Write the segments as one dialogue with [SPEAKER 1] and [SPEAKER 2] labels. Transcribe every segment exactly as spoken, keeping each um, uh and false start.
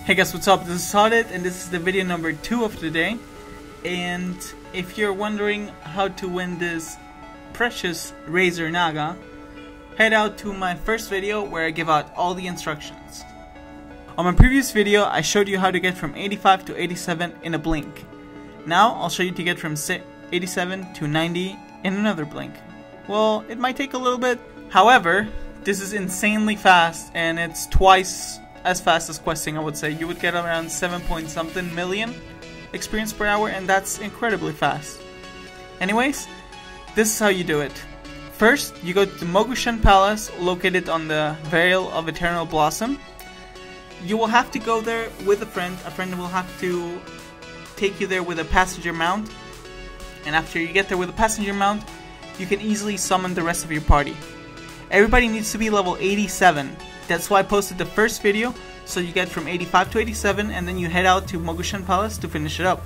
[SPEAKER 1] Hey guys, what's up? This is Sadet and this is the video number two of the day. And if you're wondering how to win this precious Razor Naga, head out to my first video where I give out all the instructions. On my previous video I showed you how to get from eighty-five to eighty-seven in a blink. Now I'll show you to get from eighty-seven to ninety in another blink. Well, it might take a little bit. However, this is insanely fast and it's twice as fast as questing. I would say you would get around seven point something million experience per hour, and that's incredibly fast. Anyways, this is how you do it. First, you go to Mogushan Palace, located on the Vale of Eternal Blossom. You will have to go there with a friend. A friend will have to take you there with a passenger mount, and after you get there with a passenger mount, you can easily summon the rest of your party. Everybody needs to be level eighty-seven. That's why I posted the first video, so you get from eighty-five to eighty-seven and then you head out to Mogushan Palace to finish it up.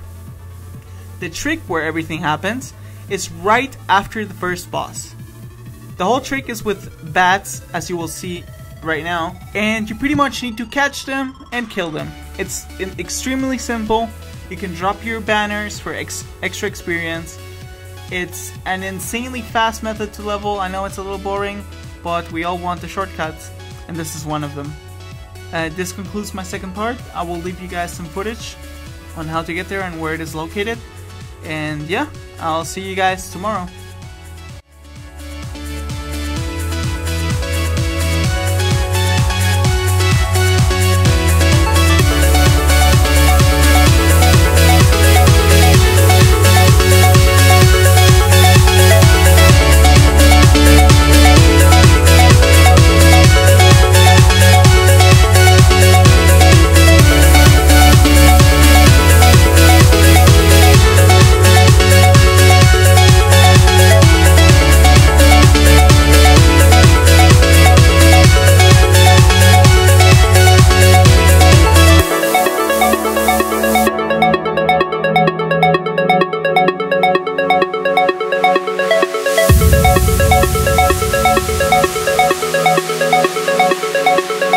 [SPEAKER 1] The trick where everything happens is right after the first boss. The whole trick is with bats, as you will see right now, and you pretty much need to catch them and kill them. It's extremely simple. You can drop your banners for ex extra experience. It's an insanely fast method to level. I know it's a little boring, but we all want the shortcuts, and this is one of them. Uh, this concludes my second part. I will leave you guys some footage on how to get there and where it is located. And yeah, I'll see you guys tomorrow.
[SPEAKER 2] We'll be right back.